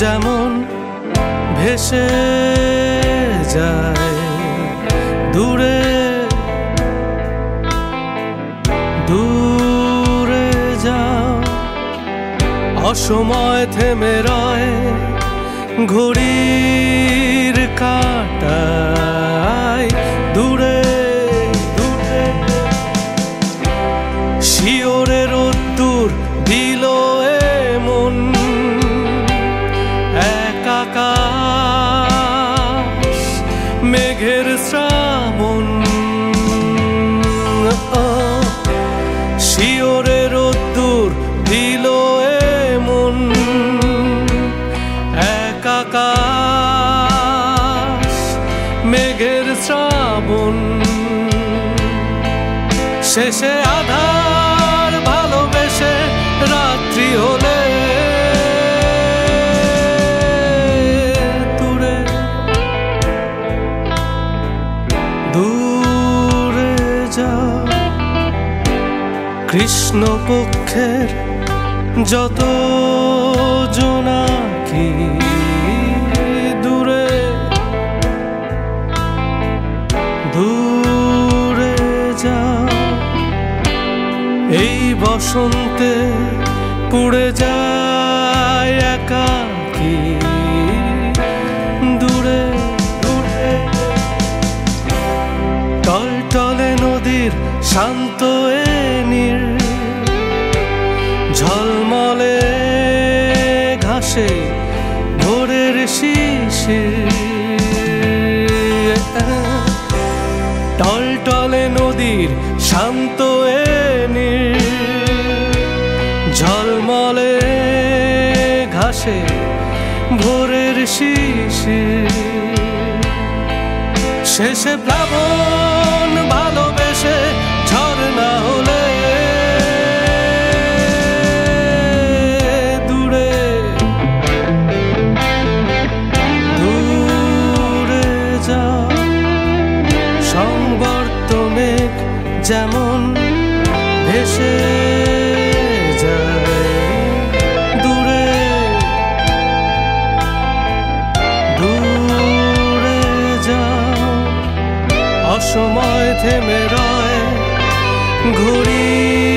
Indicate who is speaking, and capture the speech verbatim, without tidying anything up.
Speaker 1: যেমন ভেসে যায় দূরে দূরে যাও, অসময় থেমে রয় ঘড়ির কাঁটায় দূরে দূরে। শিওরে রোদ্দুর দিল এমন এক আকাশ মেঘের শ্রাবণ। শিওরে রোদ্দুর দিল এমন এক আকাশ মেঘের শ্রাবণ। শেষে আধার ভালোবেসে রাত্রি হলে দূরে দূরে যাও। কৃষ্ণপক্ষের যত জোনাকি দূরে দূরে যাও। এই বসন্তে পুড়ে যায় একাকী দূরে দূরে। টলটলে নদীর শান্ত এ নীর ঝলমলে ঘাসে ভোরের শিশির। টলটলে নদীর শান্ত এ নীর ঝলমলে ঘাসে ভোরের শিশির। শেষে প্লাবন ভালোবেসে ঝরনা হলে দূরে দূরে যাও। সংবর্ত মেঘ যেমন ভেসে যায় দূরে দূরে যাও, অসময় থেমে রয় ঘড়ি